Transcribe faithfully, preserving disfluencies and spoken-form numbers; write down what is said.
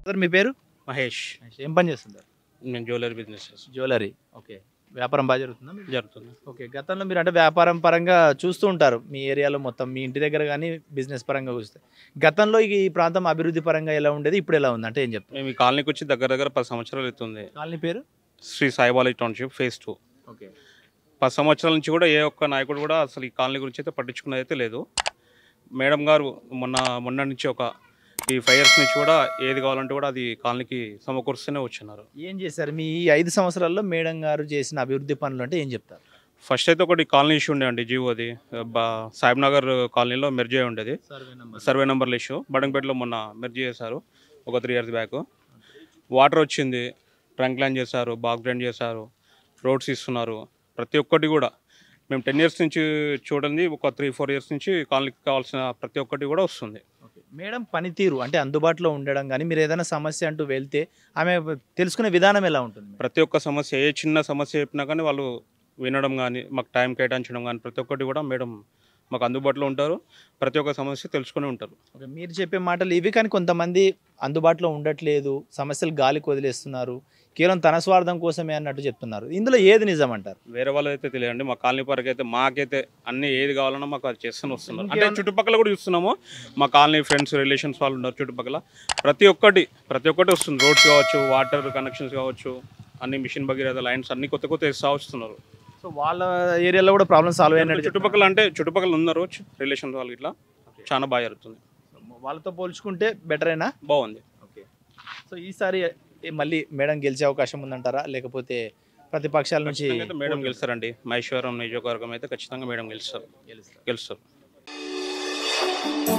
Sir మీ పేరు? మహేష్. ఏం పని చేస్తుంటారు? నేను జ్యువెలరీ బిజినెస్ చేస్తాను. జ్యువెలరీ. ఓకే. వ్యాపారం బాగా జరుగుతుందా మీకు? జరుగుతుంది. ఓకే. గతంలో మీరు అంటే వ్యాపారం పరంగా చూస్తూ ఉంటారు మీ ఏరియాలో మొత్తం మీ ఇంటి దగ్గర కానీ బిజినెస్ పరంగా చూస్తే గతంలో ఈ ప్రాంతం అభివృద్ధి పరంగా ఎలా ఉండేది, ఇప్పుడు ఎలా ఉంది అంటే ఏం చెప్తారు? మేము ఈ కాలనీకి వచ్చి దగ్గర దగ్గర పది సంవత్సరాలు అవుతుంది. కాలనీ పేరు? Sri Sai Balaji township phase two. Okay. పది సంవత్సరాల నుంచి కూడా ఏ ఒక్క నాయకుడు కూడా అసలు ఈ కాలనీ గురించి అయితే పట్టించుకున్నది అయితే లేదు. మేడం గారు మొన్న మొన్న నుంచి ఒక ఈ ఫైవ్ ఇయర్స్ నుంచి కూడా ఏది కావాలంటే కూడా అది కాలనీకి సమకూరుస్తూనే వచ్చినారు. ఏం చేశారు మీ ఈ ఐదు సంవత్సరాల్లో మేడం గారు చేసిన అభివృద్ధి పనులు అంటే ఏం చెప్తారు? ఫస్ట్ అయితే ఒకటి కాలనీ ఇష్యూ ఉండే అండి, జీవోది బా సాహిబ్ నగర్ కాలనీలో మెర్జ్ అయి ఉండేది. సర్వే నెంబర్ల ఇష్యూ బడంపేటలో మొన్న మెర్జ్ చేశారు ఒక త్రీ ఇయర్స్ బ్యాక్. వాటర్ వచ్చింది, ట్రంక్ లైన్ చేశారు, బాగ్ డ్రైన్ చేశారు, రోడ్స్ ఇస్తున్నారు. ప్రతి ఒక్కటి కూడా మేము టెన్ ఇయర్స్ నుంచి చూడండి, ఒక త్రీ ఫోర్ ఇయర్స్ నుంచి కాలనీకి కావాల్సిన ప్రతి ఒక్కటి కూడా వస్తుంది. మేడం పనితీరు అంటే అందుబాటులో ఉండడం కానీ మీరు ఏదైనా సమస్య అంటూ వెళ్తే ఆమె తెలుసుకునే విధానం ఎలా ఉంటుంది? ప్రతి ఒక్క సమస్య, ఏ చిన్న సమస్య చెప్పినా కానీ వాళ్ళు వినడం కానీ మాకు టైం కేటాయించడం కానీ ప్రతి ఒక్కటి కూడా మేడం మాకు అందుబాటులో ఉంటారు. ప్రతి ఒక్క సమస్య తెలుసుకుని ఉంటారు. ఓకే. మీరు చెప్పే మాటలు ఇవి, కానీ కొంతమంది అందుబాటులో ఉండట్లేదు, సమస్యలు గాలికి వదిలేస్తున్నారు, కేవలం తన స్వార్థం కోసమే అన్నట్టు చెప్తున్నారు. ఇందులో ఏది నిజం అంటారు? వేరే వాళ్ళైతే తెలియదండి, మా కాలనీ పరకు అయితే మాకైతే అన్ని ఏది కావాలన్నా మాకు అది చేస్తూనే వస్తున్నారు. అంటే చుట్టుపక్కల కూడా చూస్తున్నాము, మా కాలనీ ఫ్రెండ్స్ రిలేషన్స్ వాళ్ళు ఉన్నారు చుట్టుపక్కల, ప్రతి ఒక్కటి ప్రతి ఒక్కటి వస్తుంది. రోడ్స్ కావచ్చు, వాటర్ కనెక్షన్స్ కావచ్చు, అన్ని మిషన్ భగీరథ లైన్స్ అన్ని కొత్త కొత్త వేస్తూ వస్తున్నారు. సో వాళ్ళ ఏరియాలో కూడా ప్రాబ్లమ్ సాల్వ్ అయినట్టు చుట్టుపక్కల అంటే చుట్టుపక్కల ఉన్నారు రిలేషన్స్ వాళ్ళు, ఇట్లా చాలా బాగా జరుగుతుంది. వాళ్ళతో పోల్చుకుంటే బెటరేనా? బాగుంది. ఓకే. సో ఈసారి మళ్ళీ మేడం గెలిచే అవకాశం ఉందంటారా, లేకపోతే ప్రతిపక్షాల నుంచి? మేడం గెలుస్తారండి. మహేశ్వరం నియోజకవర్గం అయితే ఖచ్చితంగా మేడం గెలుస్తారు గెలుస్తారు